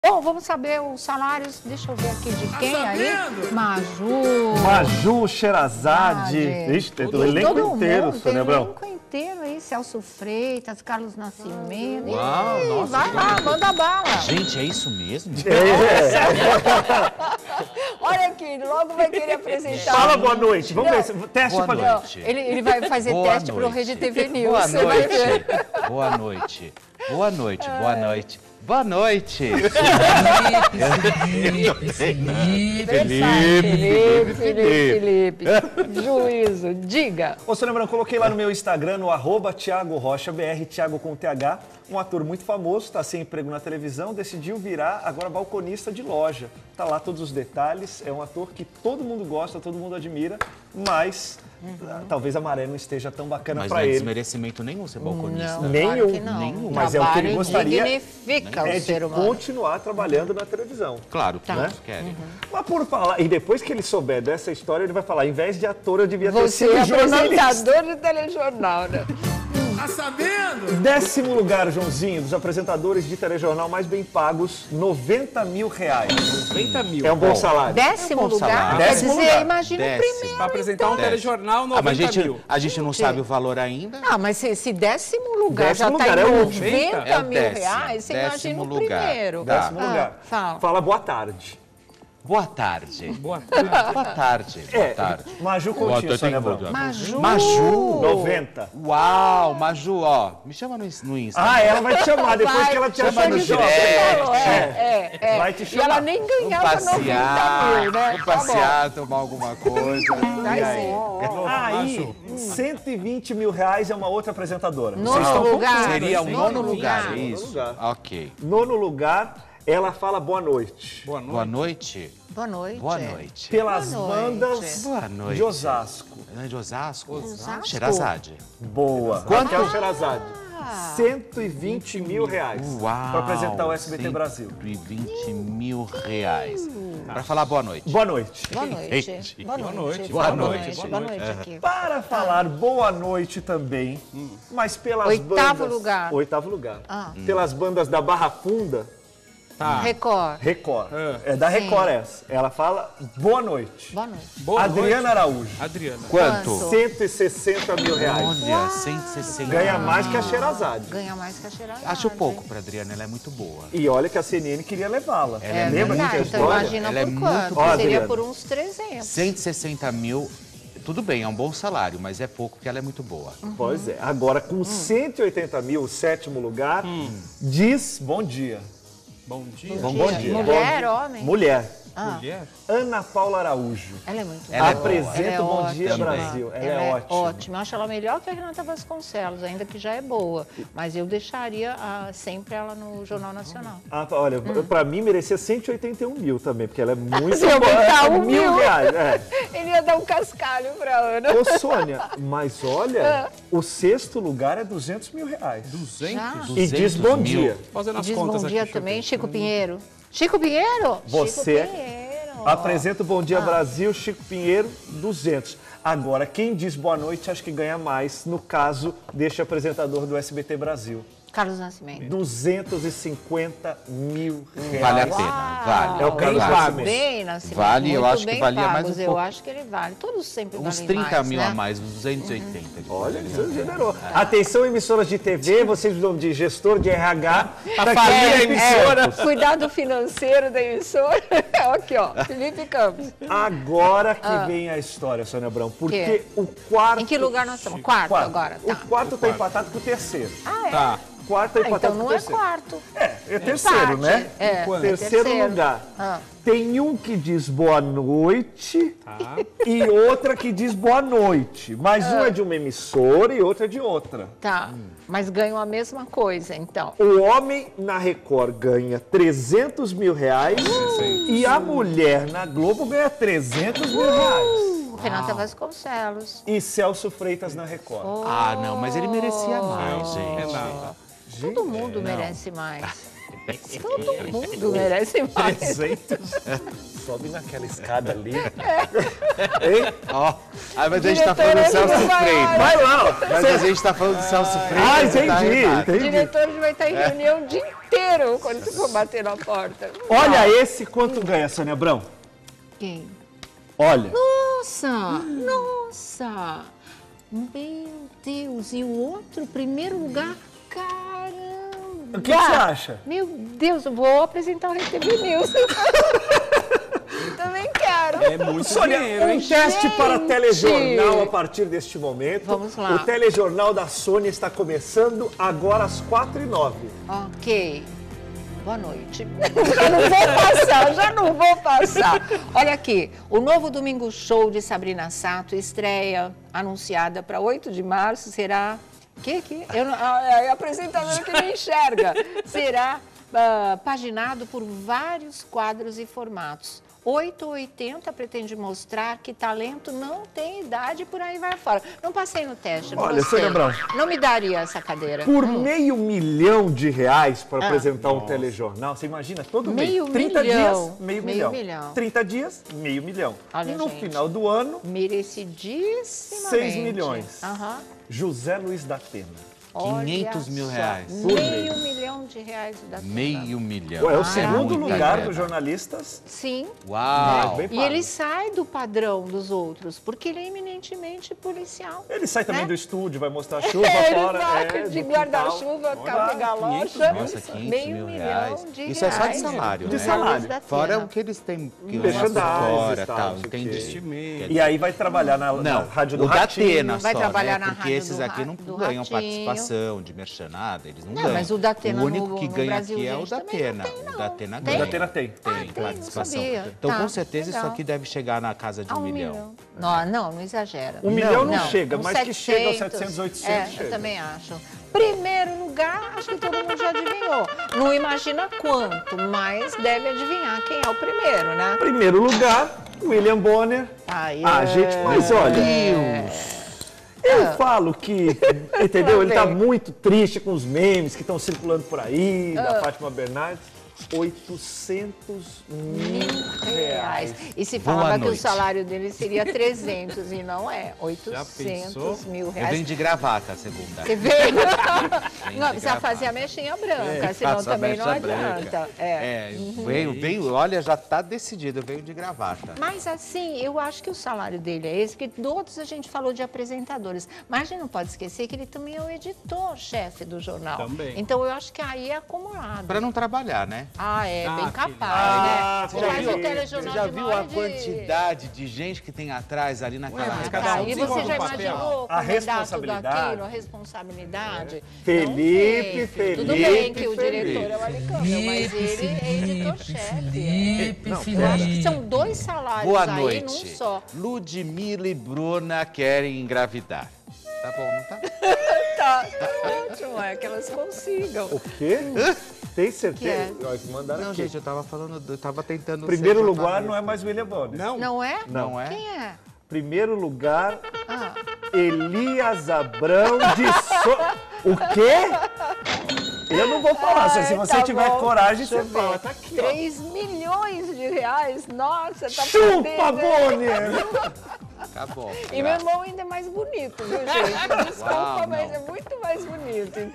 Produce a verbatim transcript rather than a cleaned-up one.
Bom, vamos saber os salários, deixa eu ver aqui de quem tá aí. Maju. Maju, Sherazade. Ixi, tem o elenco todo inteiro, mundo, Sônia tem Abrão. o elenco inteiro aí, Celso Freitas, Carlos Nascimento. Uau, Ih, nossa, vai lá, gente. manda bala. Gente, é isso mesmo? É. Olha aqui, logo vai querer apresentar. Fala boa noite, vamos Não. ver, se- teste Boa pra noite. gente. Ele, ele vai fazer Boa teste pro noite. Rede T V News. Boa você vai noite. ver. Boa noite. Boa noite, boa noite. Boa noite. Felipe, Felipe, Felipe, Felipe. Juízo, diga. Ô, Sônia Abrão, coloquei lá no meu Instagram, no arroba Thiago Rocha B R, Thiago com T H, um ator muito famoso, está sem emprego na televisão, decidiu virar agora balconista de loja. Tá lá todos os detalhes, é um ator que todo mundo gosta, todo mundo admira, mas uhum. talvez a maré não esteja tão bacana Mas para não é ele. desmerecimento nenhum ser balconista. Não, Nenhum, claro que não. nenhum. Mas é o que ele Trabalho gostaria dignifica é o de ser humano. continuar trabalhando na televisão. Claro, Tá. todos querem. Mas por falar, e depois que ele souber dessa história, ele vai falar, em vez de ator, eu devia ter Você sido é jornalista. apresentador de telejornal, né? Tá sabendo? Décimo lugar, Joãozinho, dos apresentadores de telejornal mais bem pagos, noventa mil reais. noventa mil. É um bom Bom. salário. Décimo É um bom lugar? salário. Quer Décimo dizer, lugar. imagina o Décimo. primeiro. Pra apresentar um Dez. telejornal, Ah, mas a noventa gente, mil. a gente não sabe o valor ainda. Ah, mas se, se décimo lugar Décimo já lugar está é em o último. noventa É o mil décimo. reais, você imagina Décimo o lugar. primeiro. Tá. Décimo Ah, lugar. fala. Fala boa tarde. Boa tarde. Boa tarde. Boa tarde. Boa É, tarde. Maju Boa Coutinho, tarde, Sônia boa Abrão. tarde. Maju. Maju. noventa. Uau, Maju, ó. Me chama no, no Insta. Ah, ela vai te chamar depois Vai, que ela te chama achar no no direct. shopping. É, é, é. Vai te E chamar. ela nem Vamos ganhava noventa passear, mil, né? vamos Tá bom. passear, tomar alguma coisa. Vai E aí? sim. Aí, cento e vinte mil reais é uma outra apresentadora. Nono estão lugar. Seria o Nono nono lugar, lugar. é isso? lugar. Ok. Nono lugar, ela fala boa noite. Boa noite. Boa noite. Boa noite. Boa noite. Pelas Boa noite. bandas Boa noite. de Osasco. Não é de Osasco? Osasco? Sherazade. Boa. Quanto? Raquel Sherazade. cento e vinte mil reais. Uau. Para apresentar o S B T Brasil. cento e vinte mil reais. Para falar boa noite. Boa noite. Boa noite. Gente. Boa noite. noite. Boa Boa noite. noite. Boa noite aqui. Para falar boa noite também, mas pelas Oitavo bandas... lugar. Oitavo lugar. Ah. Pelas bandas da Barra Funda, Tá. Record. Record. É. É da Sim. Record essa. Ela fala boa noite. Boa noite. Boa Adriana noite. Araújo. Adriana. Quanto? Quanto? cento e sessenta mil reais. Olha, cento e sessenta. Ganha mais que a Sherazade. Ganha mais que a Sherazade. Acho pouco para Adriana, ela é muito boa. E olha que a C N N queria levá-la. Ela É Lembra verdade, disso a então história? imagina Ela é por muito quanto. boa. Seria Adriana. por uns trezentos. cento e sessenta mil, tudo bem, é um bom salário, mas é pouco porque ela é muito boa. Pois é. Agora, com cento e oitenta mil, o sétimo lugar, diz bom dia. Bom dia. Bom, Dia. bom dia. Mulher, Bom- homem? Mulher. Ah, Mulher. Ana Paula Araújo. ela é muito Ela é boa. Apresenta Ela é o Bom ótima. Dia Brasil. Ela, é, ótima. ótima. Eu acho ela melhor que a Renata Vasconcelos, ainda que já é boa. Mas eu deixaria ah, sempre ela no Jornal Nacional. Ah, olha, pra mim merecia cento e oitenta e um mil também, porque ela é muito Se eu boa. botar É um mil mil. reais. É. Ele ia dar um cascalho pra Ana. Ô, Sônia, mas olha, o sexto lugar é duzentos mil reais. duzentos? E diz bom mil. dia. Fazendo as Diz contas bom dia aqui. também, Chico Pinheiro. Chico Pinheiro? Você Chico Pinheiro. apresenta o Bom Ah. Dia Brasil, Chico Pinheiro, duzentos. Agora, quem diz boa noite, acho que ganha mais, no caso deste apresentador do S B T Brasil. Carlos Nascimento. duzentos e cinquenta mil reais. Vale a pena, vale. É o Carlos vale. Nascimento. Bem, Nascimento. Vale, eu muito acho que bem valia mais pagos. um Eu pouco. acho que ele vale. Todos sempre Uns valem trinta mais, mil né? a mais, uns duzentos e oitenta. Olha, isso é generoso. Atenção, emissoras de T V, vocês vão de gestor de R H. A família emissora. É, cuidado financeiro da emissora. Aqui, ó, Felipe Campos. Agora que vem a história, Sônia Abrão, porque Que? o quarto... Em que lugar nós estamos? Quarto, Quarto. agora, O tá. quarto está empatado com o terceiro. Ah, é? Tá. Quarto está Ah, empatado então com o não é terceiro. quarto. É, é terceiro, Empate. né? É, Quanto? é Terceiro, lugar. Ah. Tem um que diz boa noite Tá. e outra que diz boa noite. Mas um é de uma emissora e outra é de outra. Tá, mas ganham a mesma coisa, então. O homem na Record ganha trezentos mil reais e a mulher na Globo ganha trezentos mil reais. Renata Vasconcelos. E Celso Freitas na Record. Ah, não, mas ele merecia mais, Não, gente. Renata. Todo mundo merece mais. Todo mundo merece mais. trezentos. Sobe naquela escada ali. É. Hein? Ó, ah, mas a gente tá falando do Diretor, Celso ele vai Freire. lá. Vai lá, ó. Mas a gente tá falando do Celso Freire. Ah, você tá entendi, errado. O entendi. diretor vai estar em reunião o dia inteiro quando você for bater na porta. Olha esse quanto ganha, Sônia Abrão. Quem? Olha. Nossa! Nossa! Meu Deus! E o outro, primeiro lugar? Caramba! O que, que você acha? Meu Deus, eu vou apresentar o R T V News. Também quero. É muito Sônia, dinheiro, um hein? teste para Gente! telejornal a partir deste momento. Vamos lá. O telejornal da Sônia está começando agora às quatro e nove. Ok. Boa noite. Já não vou passar, já não vou passar. Olha aqui, o novo Domingo Show de Sabrina Sato, estreia anunciada para oito de março, será... Que que? Eu não, a, a apresentadora que me enxerga. Será uh, paginado por vários quadros e formatos. oito ou oitenta pretende mostrar que talento não tem idade, por aí vai fora. Não passei no teste, não Olha, gostei. Sônia Abrão. Não me daria essa cadeira. Por meio milhão de reais para Ah. apresentar um telejornal, você imagina, todo Meio mês. trinta milhão. dias, meio, Meio milhão. milhão. trinta dias, meio milhão. Olha, no gente. final do ano, Merecidíssimamente. seis milhões. Aham. José Luiz da Atena. Olha quinhentos mil só, reais. Por Meio mês. milhão de reais da Atena. Meio milhão. Ué, é o Ah, segundo muita lugar grana. dos jornalistas. Sim. Uau! Bem E pago. ele sai do padrão dos outros, porque ele é eminentemente policial. Ele sai também né? do estúdio, vai mostrar a chuva Ele fora. vai é, de do guarda-chuva, quintal. capa e galocha. Nossa, quinhentos meio mil milhão reais. de Isso é só de reais. salário, De né? salário. Da Fora Atena. o que eles têm que Merchandise gastam fora e tal, tal, não sei o quê. entendi. Investimento. E aí vai trabalhar na, na Não, rádio do o da Ratinho. Atena Vai só, trabalhar né? na Porque rádio esses do aqui Ra- não do ganham Ratinho. participação de merchanada, eles não, Não, ganham. mas o da Atena O único no- que no ganha Brasil, aqui é o gente, da também não Atena. tem, O não. da Atena Tem? ganha. O da Atena tem. Tem, Ah, tem, não participação. sabia. Então, Tá, com certeza, isso legal. aqui deve chegar na casa de um, A um milhão. milhão. Não, não, não exagera. Um milhão não não, chega, uns mas que chega aos setecentos. setecentos, oitocentos É, chega. eu também acho. Primeiro lugar, acho que todo mundo já adivinhou. Não imagina quanto, mas deve adivinhar quem é o primeiro, né? Primeiro lugar, William Bonner. Aí, Ah, é... gente, mas olha, eu Ah. falo que, entendeu? Ele tá bem. muito triste com os memes que estão circulando por aí, Ah. da Fátima Bernardes. oitocentos mil reais. E se Boa falava que o noite. salário dele seria trezentos e não é, pensou? oitocentos mil Eu reais. venho de gravata, segunda. Você vê? Venho Não, de precisa gravata. fazer a mexinha branca, É, senão faço a também não mecha adianta. branca. É. É, veio, veio, olha, já tá decidido, eu venho de gravata. Mas assim, eu acho que o salário dele é esse, porque todos a gente falou de apresentadores. Mas a gente não pode esquecer que ele também é o editor-chefe do jornal. Também. Então eu acho que aí é acumulado. Pra não trabalhar, né? Ah, é, Ah, bem filho. capaz, Ah, né? você Você já faz viu- o telejornal Você já de viu uma a hora de- quantidade de gente que tem atrás ali naquela Ué, mas redação? cada um Ah, e você desenvolve já um papel. imaginou A como dá tudo responsabilidade. aquilo, a responsabilidade? Felipe, Não sei. Felipe, Tudo bem que o Felipe. diretor é o Alicântara, mas ele é editor-chefe. Felipe, Não, Felipe. Eu acho que são dois salários Boa aí num noite. só. Ludmilla e Bruna querem engravidar. Tá bom, não tá? Tá, tá ótimo, é que elas consigam. O quê? Tem certeza? Que Ó, que mandaram Não, aqui. gente, eu tava falando, eu tava tentando... Primeiro ser lugar jornalista. não é mais William Bonner. Não? Não é? Não é? Quem é? Primeiro lugar, Ah, Elias Abrão de So... O quê? Eu não vou falar, se se você tá tiver bom. coragem, Deixa você eu fala. ver. Tá aqui, ó. três milhões de reais, nossa, tá Chupa, podendo. Bonner! Tá bom. E meu irmão ainda é mais bonito, viu, gente? Desculpa, Uau, mas não. é muito mais bonito.